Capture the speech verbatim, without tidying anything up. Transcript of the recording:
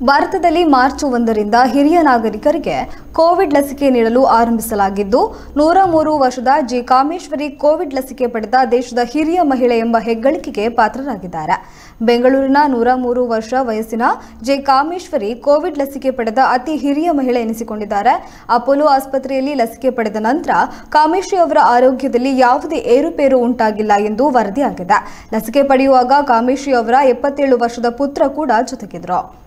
ಭಾರತದಲ್ಲಿ ಮಾರ್ಚ್ ಒಂದರಿಂದ ಹಿರಿಯ ನಾಗರಿಕರಿಗೆ ಕೋವಿಡ್ ಲಸಿಕೆ ನೀಡಲು ಆರಂಭಿಸಲಾಗಿದ್ದು, ನೂರ ಮೂರು ವರ್ಷದ ಜಿ ಕಾಮೇಶ್ವರಿ ಕೋವಿಡ್ ಲಸಿಕೆ ಪಡೆದ ದೇಶದ ಹಿರಿಯ ಮಹಿಳೆ ಎಂಬ ಹೆಗ್ಗಳಿಕೆಗೆ ಪಾತ್ರರಾಗಿದ್ದಾರೆ. ಬೆಂಗಳೂರಿನ ನೂರ ಮೂರು ವರ್ಷ ವಯಸ್ಸಿನ ಜೆ ಕಾಮೇಶ್ವರಿ ಕೋವಿಡ್ ಲಸಿಕೆ ಪಡೆದ ಅತಿ ಹಿರಿಯ ಮಹಿಳೆ ಎನಿಸಿಕೊಂಡಿದ್ದಾರೆ. ಅಪೋಲೋ ಆಸ್ಪತ್ರೆಯಲ್ಲಿ ಲಸಿಕೆ ಪಡೆದ ನಂತರ ಕಾಮೇಶ್ವರಿ ಅವರ ಆರೋಗ್ಯದಲ್ಲಿ ಯಾವುದೇ ಏರುಪೇರು ಉಂಟಾಗಿಲ್ಲ ಎಂದು ವರದಿಯಾಗಿದೆ. ಲಸಿಕೆ ಪಡೆಯುವಾಗ ಕಾಮೇಶ್ವರಿ ಅವರ ಎಪ್ಪತ್ತೇಳು ವರ್ಷದ ಪುತ್ರ ಕೂಡ ಜೊತೆಗಿದ್ರು.